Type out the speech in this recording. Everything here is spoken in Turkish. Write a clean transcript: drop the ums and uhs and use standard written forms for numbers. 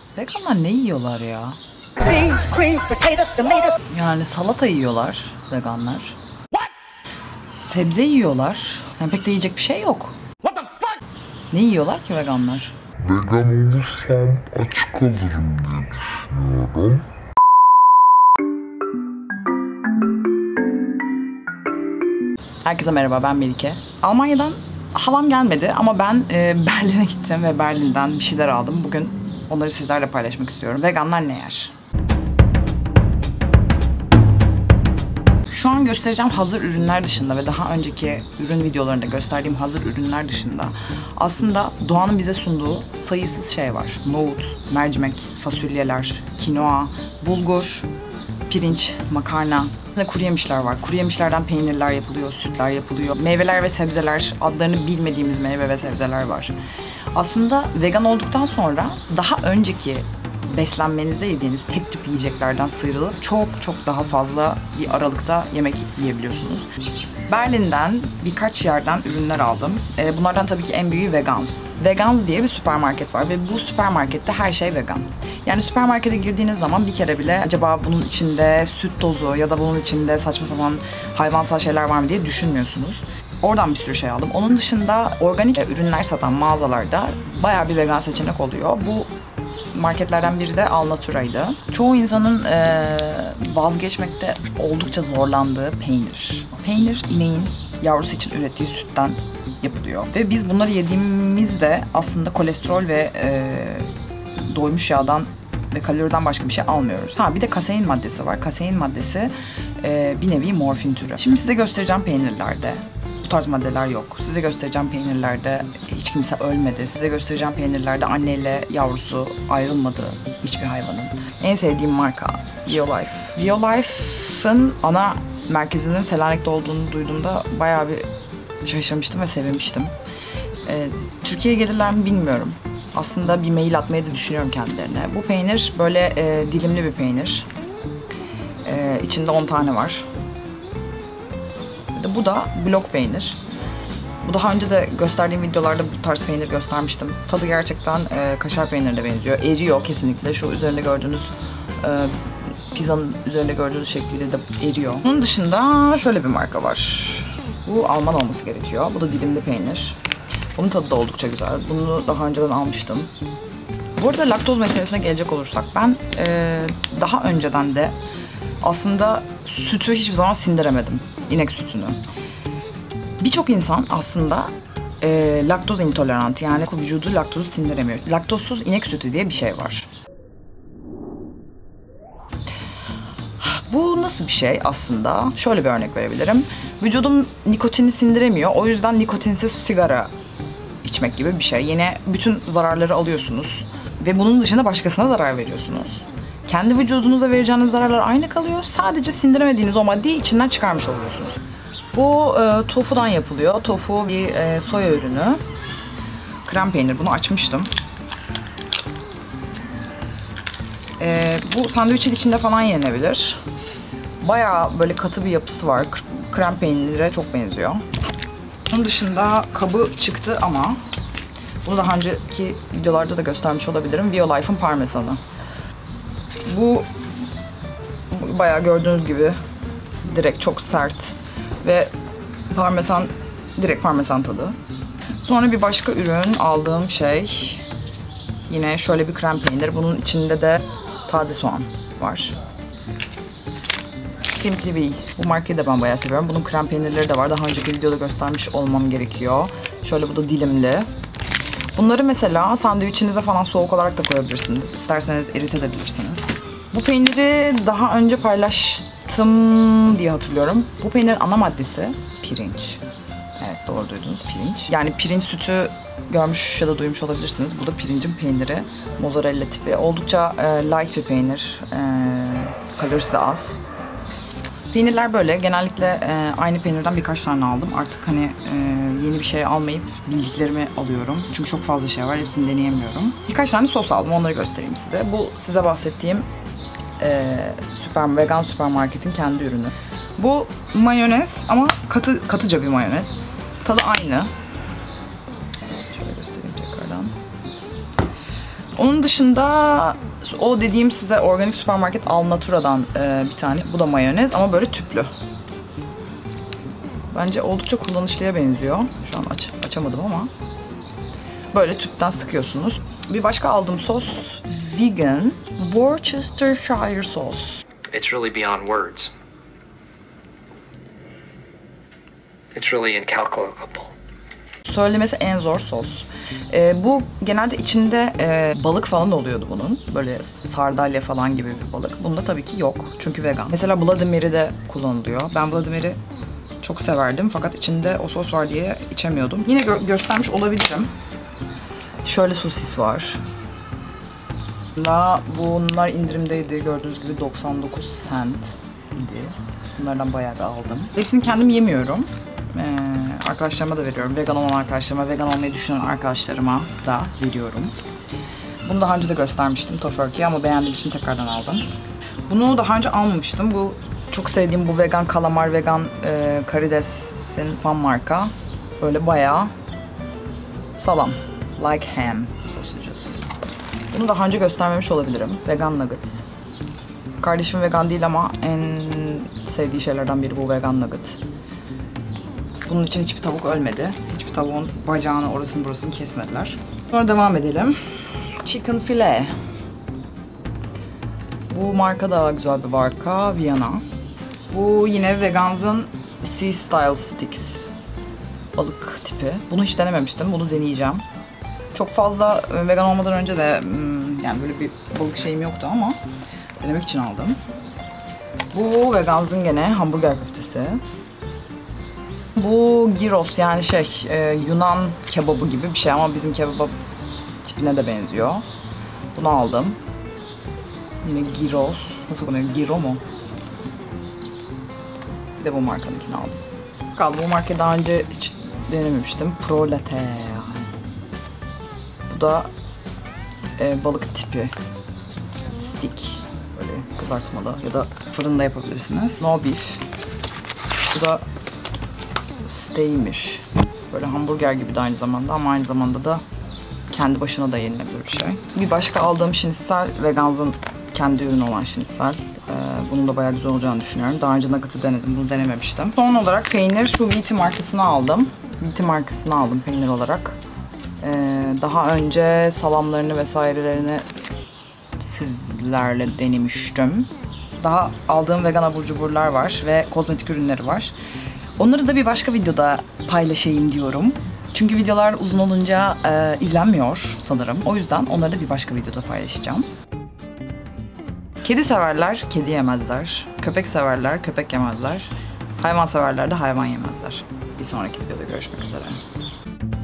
Veganlar ne yiyorlar ya? Yani salata yiyorlar veganlar. Sebze yiyorlar. Yani pek de yiyecek bir şey yok. Ne yiyorlar ki veganlar? Vegan olursam aç kalırım diye düşünüyorum. Herkese merhaba, ben Melike. Almanya'dan halam gelmedi ama ben Berlin'e gittim ve Berlin'den bir şeyler aldım. Bugün onları sizlerle paylaşmak istiyorum. Veganlar ne yer? Şu an göstereceğim hazır ürünler dışında ve daha önceki ürün videolarında gösterdiğim hazır ürünler dışında aslında doğanın bize sunduğu sayısız şey var. Nohut, mercimek, fasulyeler, kinoa, bulgur, pirinç, makarna. Kuru yemişler var. Kuru yemişlerden peynirler yapılıyor, sütler yapılıyor. Meyveler ve sebzeler, adlarını bilmediğimiz meyve ve sebzeler var. Aslında vegan olduktan sonra daha önceki beslenmenizde yediğiniz tek tip yiyeceklerden sıyrılıp çok daha fazla bir aralıkta yemek yiyebiliyorsunuz. Berlin'den birkaç yerden ürünler aldım. Bunlardan tabii ki en büyüğü Vegans. Vegans diye bir süpermarket var ve bu süpermarkette her şey vegan. Yani süpermarkete girdiğiniz zaman bir kere bile acaba bunun içinde süt tozu ya da bunun içinde saçma sapan hayvansal şeyler var mı diye düşünmüyorsunuz. Oradan bir sürü şey aldım. Onun dışında organik ürünler satan mağazalarda bayağı bir vegan seçenek oluyor. Bu marketlerden biri de Alnatura'ydı. Çoğu insanın vazgeçmekte oldukça zorlandığı peynir. Peynir, ineğin yavrusu için ürettiği sütten yapılıyor. Ve biz bunları yediğimizde aslında kolesterol ve doymuş yağdan ve kaloriden başka bir şey almıyoruz. Bir de kasein maddesi var. Kasein maddesi bir nevi morfin türü. Şimdi size göstereceğim peynirlerde bu tarz maddeler yok. Size göstereceğim peynirlerde hiç kimse ölmedi. Size göstereceğim peynirlerde anneyle yavrusu ayrılmadı hiçbir hayvanın. En sevdiğim marka Violife. Violife'ın ana merkezinin Selanik'te olduğunu duyduğumda bayağı bir şaşırmıştım ve sevinmiştim. Türkiye'ye gelirler mi bilmiyorum. Aslında bir mail atmayı da düşünüyorum kendilerine. Bu peynir böyle dilimli bir peynir. İçinde 10 tane var. Bu da blok peynir. Bu daha önce de gösterdiğim videolarda bu tarz peynir göstermiştim. Tadı gerçekten kaşar peynirine benziyor. Eriyor kesinlikle. Şu üzerinde gördüğünüz pizzanın üzerinde gördüğünüz şekliyle de eriyor. Bunun dışında şöyle bir marka var. Bu Alman olması gerekiyor. Bu da dilimli peynir. Bunun tadı da oldukça güzel. Bunu daha önceden almıştım. Bu arada laktoz meselesine gelecek olursak ben daha önceden de aslında sütü hiçbir zaman sindiremedim. İnek sütünü. Birçok insan aslında laktoz intolerant, yani vücudu laktozu sindiremiyor. Laktozsuz inek sütü diye bir şey var. Bu nasıl bir şey aslında? Şöyle bir örnek verebilirim. Vücudum nikotini sindiremiyor. O yüzden nikotinsiz sigara içmek gibi bir şey. Yine bütün zararları alıyorsunuz ve bunun dışında başkasına zarar veriyorsunuz. Kendi vücudunuza vereceğiniz zararlar aynı kalıyor. Sadece sindiremediğiniz o maddeyi içinden çıkarmış oluyorsunuz. Bu tofudan yapılıyor. Tofu bir soya ürünü. Krem peynir. Bunu açmıştım. Bu sandviçin içinde falan yenebilir. Bayağı böyle katı bir yapısı var. Krem peynire çok benziyor. Bunun dışında kabı çıktı ama bunu daha önceki videolarda da göstermiş olabilirim. Violife'ın parmesanı. Bu bayağı gördüğünüz gibi direkt çok sert ve parmesan, direkt parmesan tadı. Sonra bir başka ürün aldığım şey yine şöyle bir krem peynir. Bunun içinde de taze soğan var. Simply Be. Bu markayı da ben bayağı seviyorum. Bunun krem peynirleri de var. Daha önceki videoda göstermiş olmam gerekiyor. Şöyle bu da dilimli. Bunları mesela sandviçinize falan soğuk olarak da koyabilirsiniz. İsterseniz eritebilirsiniz. Bu peyniri daha önce paylaştım diye hatırlıyorum. Bu peynirin ana maddesi pirinç. Evet, doğru duydunuz, pirinç. Yani pirinç sütü görmüş ya da duymuş olabilirsiniz. Bu da pirincin peyniri. Mozzarella tipi. Oldukça light bir peynir. Kalorisi de az. Peynirler böyle. Genellikle aynı peynirden birkaç tane aldım. Artık hani yeni bir şey almayıp bildiklerimi alıyorum. Çünkü çok fazla şey var. Hepsini deneyemiyorum. Birkaç tane sos aldım. Onları göstereyim size. Bu size bahsettiğim vegan süpermarketin kendi ürünü. Bu mayonez ama katıca bir mayonez. Tadı aynı. Şöyle göstereyim tekrardan. Onun dışında o dediğim size organik süpermarket Alnatura'dan bir tane. Bu da mayonez ama böyle tüplü. Bence oldukça kullanışlıya benziyor. Şu an açamadım ama. Böyle tüpten sıkıyorsunuz. Bir başka aldığım sos vegan Worcestershire sos. It's really beyond words. It's really incalculable. Söylemesi en zor sos. Bu genelde içinde balık falan oluyordu bunun. Böyle sardalya falan gibi bir balık. Bunda tabii ki yok. Çünkü vegan. Mesela Bloody Mary'de kullanılıyor. Ben Bloody Mary çok severdim. Fakat içinde o sos var diye içemiyordum. Yine göstermiş olabilirim. Şöyle sosis var. Bunlar indirimdeydi. Gördüğünüz gibi 99 cent idi. Bunlardan bayağı bir aldım. Hepsini kendim yemiyorum. Arkadaşlarıma da veriyorum. Vegan olan arkadaşlarıma, vegan olmayı düşünen arkadaşlarıma da veriyorum. Bunu daha önce de göstermiştim Tofurky ama beğendiğim için tekrardan aldım. Bunu daha önce almamıştım. Bu çok sevdiğim bu vegan kalamar, vegan karidesin fan marka. Böyle bayağı salam. Like ham sausages. Bunu daha önce göstermemiş olabilirim. Vegan nuggets. Kardeşim vegan değil ama en sevdiği şeylerden biri bu vegan nugget. Bunun için hiçbir tavuk ölmedi. Hiçbir tavuğun bacağını, orasını burasını kesmediler. Sonra devam edelim. Chicken fillet. Bu marka da güzel bir marka. Viyana. Bu yine Vegans'ın Sea Style Sticks. Balık tipi. Bunu hiç denememiştim. Bunu deneyeceğim. Çok fazla vegan olmadan önce de yani böyle bir balık şeyim yoktu ama denemek için aldım. Bu Vegans'ın gene hamburger köftesi. Bu gyros yani Yunan kebabı gibi bir şey ama bizim kebap tipine de benziyor. Bunu aldım. Yine gyros. Nasıl okunuyor? Gyro mu? Bir de bu markanınkini aldım. Bu markayı daha önce hiç denememiştim. Pro Latte. Bu da balık tipi. Stick. Böyle kızartmalı ya da fırında yapabilirsiniz. No beef. Bu da steak'miş. Böyle hamburger gibi de aynı zamanda ama aynı zamanda da kendi başına da yenilebilir bir şey. Bir başka aldığım şinisel Vegans'ın kendi ürünü olan şinisel. Bunun da bayağı güzel olacağını düşünüyorum. Daha önce nugget'ı denedim. Bunu denememiştim. Son olarak peynir. Şu Viti markasını aldım. Viti markasını aldım peynir olarak. Daha önce salamlarını vesairelerini sizlerle denemiştim. Daha aldığım vegan abur cuburlar var ve kozmetik ürünleri var. Onları da bir başka videoda paylaşayım diyorum. Çünkü videolar uzun olunca izlenmiyor sanırım. O yüzden onları da bir başka videoda paylaşacağım. Kedi severler, kedi yemezler. Köpek severler, köpek yemezler. Hayvan severler de hayvan yemezler. Bir sonraki videoda görüşmek üzere.